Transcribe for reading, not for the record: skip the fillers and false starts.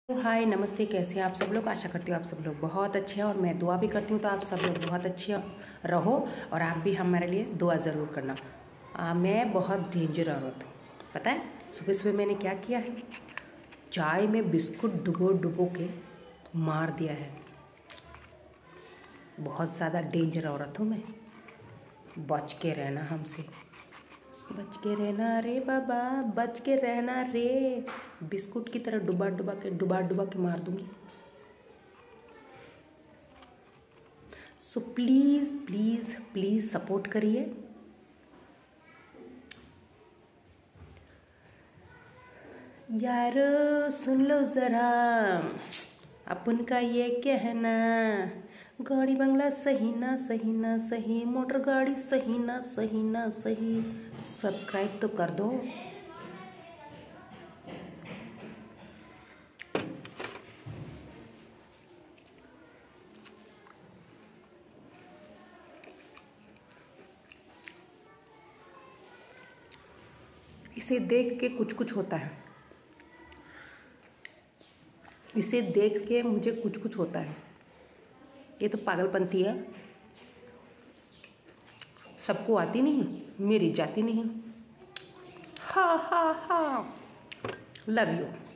हाय नमस्ते, कैसे हैं आप सब लोग। आशा करती हूँ आप सब लोग बहुत अच्छे हैं और मैं दुआ भी करती हूँ तो आप सब लोग बहुत अच्छे रहो और आप भी हमारे लिए दुआ ज़रूर करना। मैं बहुत डेंजर औरत हूँ, पता है। सुबह सुबह मैंने क्या किया है, चाय में बिस्कुट डुबो के मार दिया है। बहुत ज़्यादा डेंजर औरत हूँ मैं। बच के रहना हमसे, बच के रहना रे बाबा, बच के रहना रे। बिस्कुट की तरह डुबा डुबा के मार दूंगी। So please please please support करिए। यारो सुन लो ज़रा अपन का ये कहना, गाड़ी बंगला सही ना सही ना सही, मोटर गाड़ी सही ना सही ना सही। सब्सक्राइब तो कर दो। इसे देख के कुछ कुछ होता है, इसे देख के मुझे कुछ कुछ होता है। ये तो पागलपंती है, सबको आती नहीं, मेरी जाती नहीं। हा हा हा, लव यू।